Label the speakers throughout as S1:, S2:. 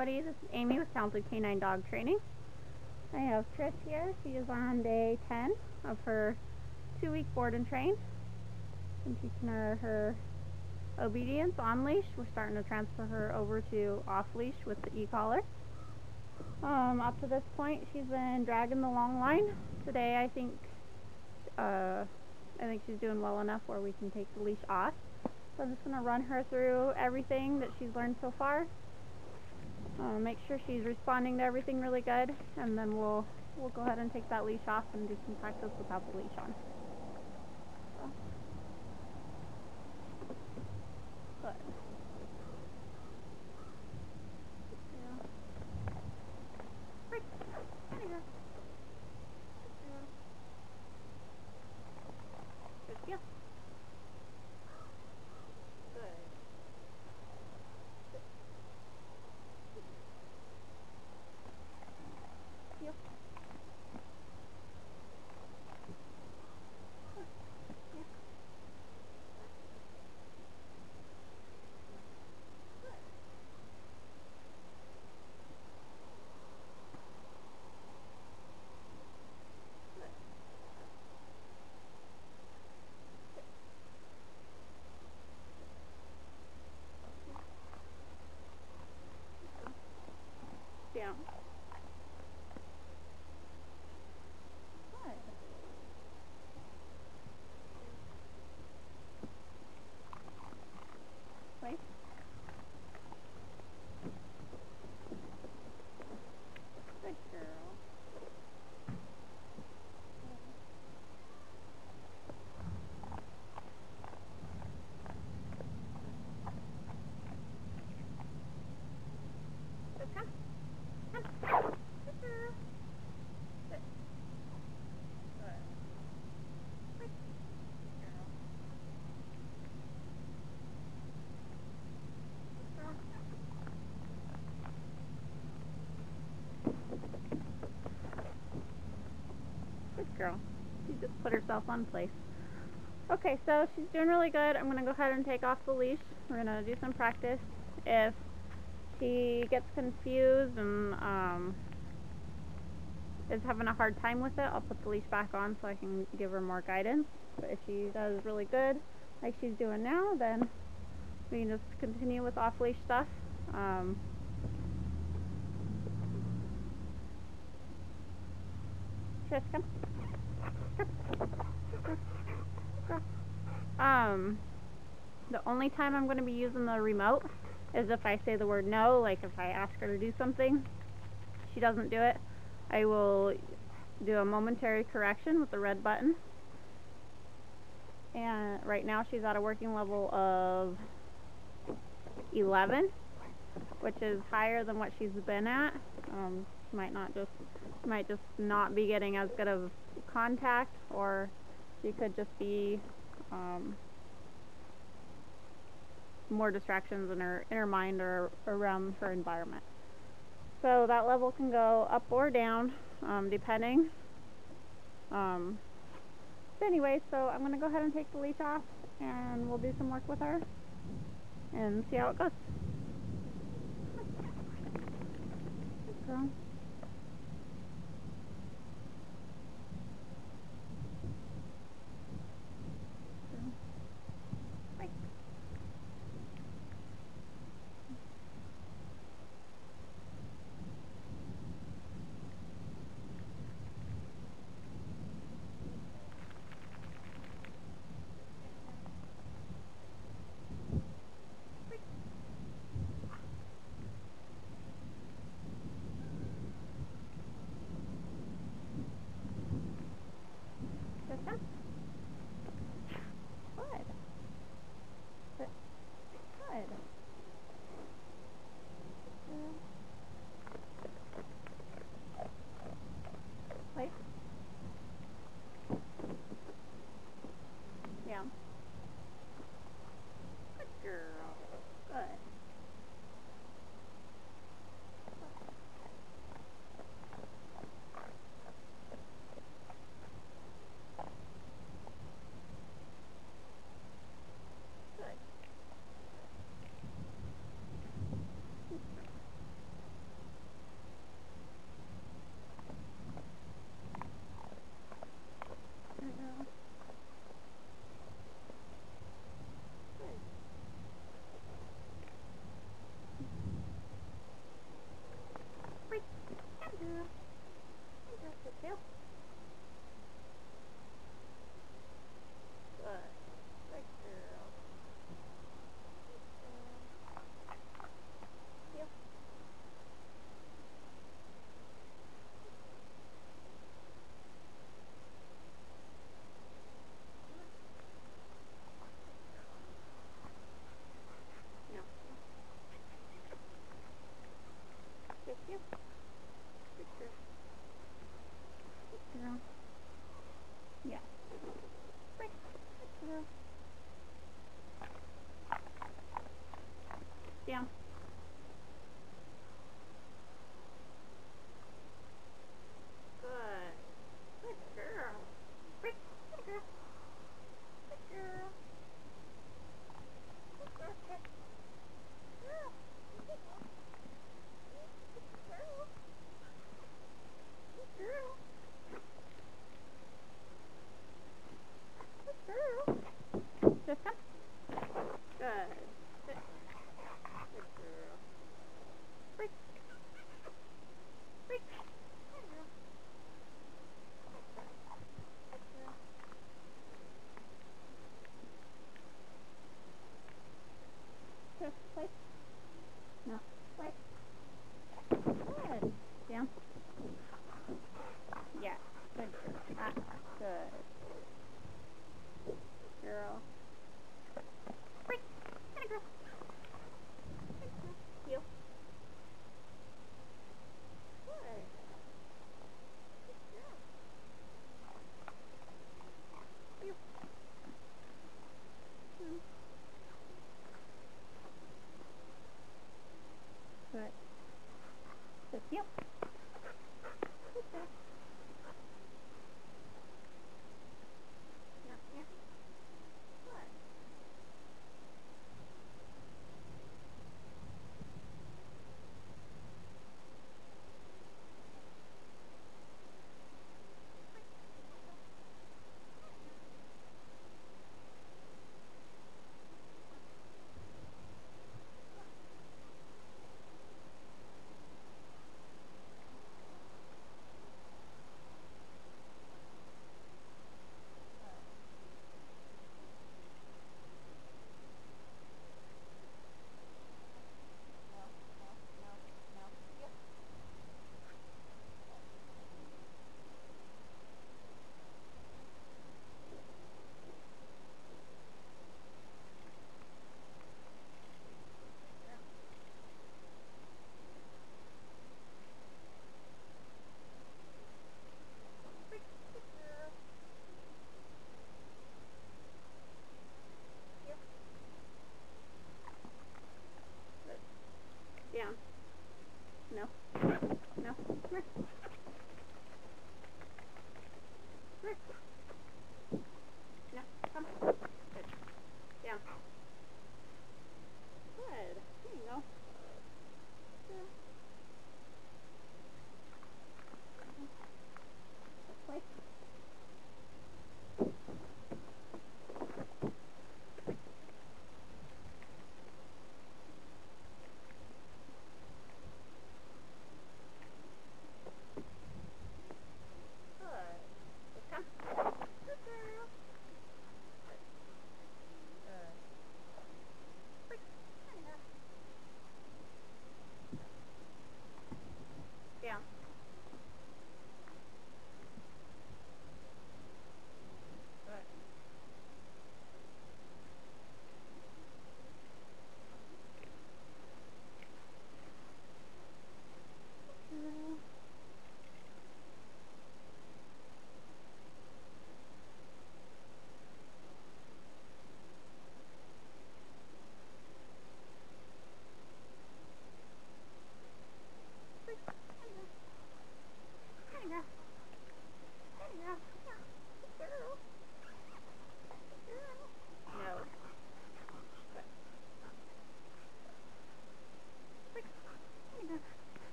S1: everybody, this is Amy with Talented Canine Dog Training. I have Tris here. She is on day 10 of her 2-week board and train. I'm teaching her obedience on leash. We're starting to transfer her over to off leash with the e-collar. Up to this point, she's been dragging the long line. Today, I think she's doing well enough where we can take the leash off. So I'm just going to run her through everything that she's learned so far. Make sure she's responding to everything really good, and then we'll go ahead and take that leash off and do some practice without the leash on. So. Good. Yeah. Right. There you go. Good. Yeah. Down. Good. Wait. Good girl. Good. Come. Come. Good girl. Good. Good. Good girl. Good girl. She just put herself on place. Okay, so she's doing really good. I'm going to go ahead and take off the leash. We're going to do some practice. If she gets confused and is having a hard time with it, I'll put the leash back on so I can give her more guidance. But if she does really good, like she's doing now, then we can just continue with off-leash stuff. Tris, come. Come. The only time I'm going to be using the remote is if I say the word no, like if I ask her to do something, she doesn't do it, I will do a momentary correction with the red button. And right now she's at a working level of 11, which is higher than what she's been at. Might just not be getting as good of contact, or she could just be more distractions in her mind or around her environment. So that level can go up or down, depending. But anyway, so I'm going to go ahead and take the leash off, and we'll do some work with her and see how it goes. Good girl.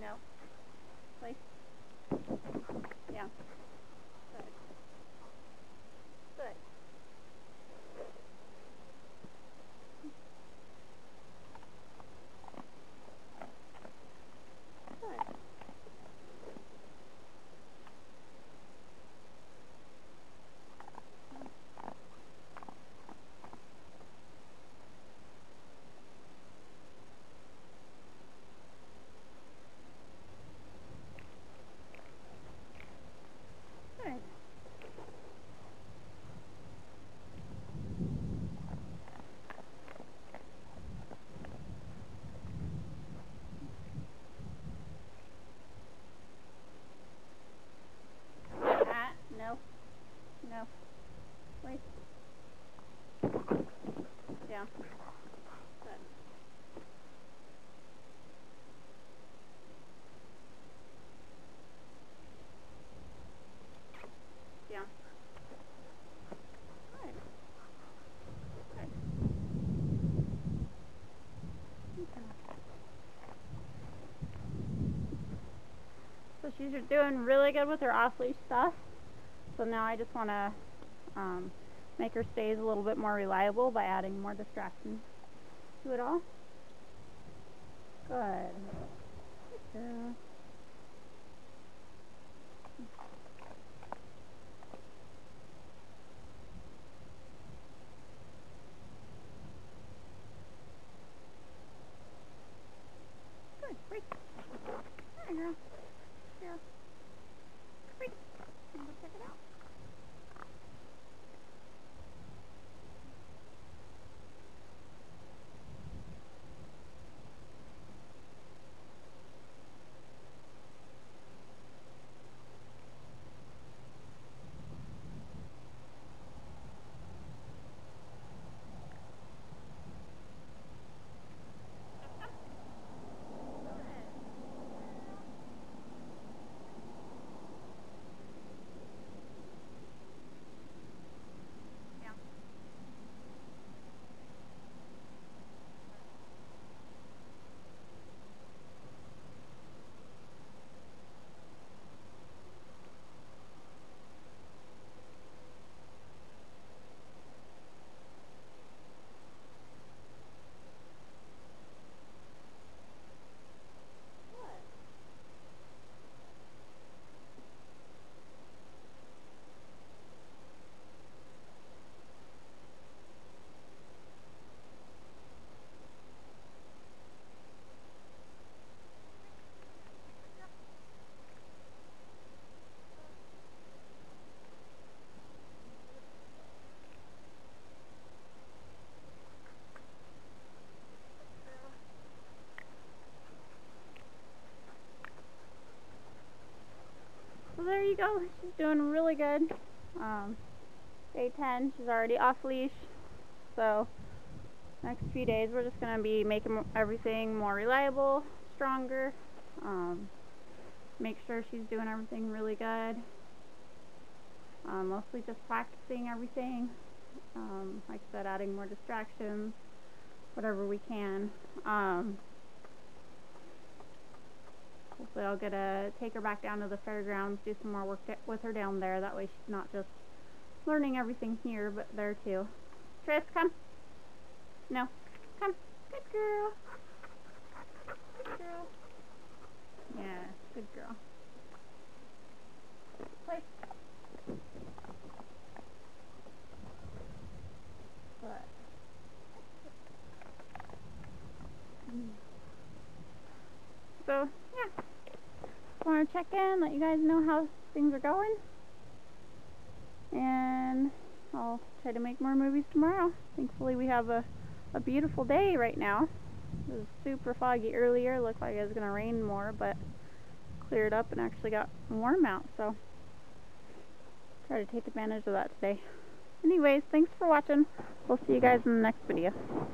S1: No. Place. Yeah. Good. Good. Good. Good. No. No. Wait. Yeah. Good. Yeah. Good. Good. Okay. So she's doing really good with her off-leash stuff. So now I just want to make her stays a little bit more reliable by adding more distractions to it all. Good. Good girl. Good. Great. There, girl. Here. Great. Go check it out. So there you go. She's doing really good. Day 10. She's already off leash. So next few days we're just going to be making everything more reliable, stronger. Make sure she's doing everything really good. Mostly just practicing everything. Like I said, adding more distractions, whatever we can. Hopefully I'll get to take her back down to the fairgrounds, do some more work with her down there. That way she's not just learning everything here, but there too. Tris, come. No. Come. Good girl. Good girl. Yeah, good girl. Play. But. So, yeah. Just want to check in, let you guys know how things are going. And I'll try to make more movies tomorrow. Thankfully we have a beautiful day right now. It was super foggy earlier. Looked like it was going to rain more, but cleared up and actually got warm out. So try to take advantage of that today. Anyways, thanks for watching. We'll see you guys in the next video.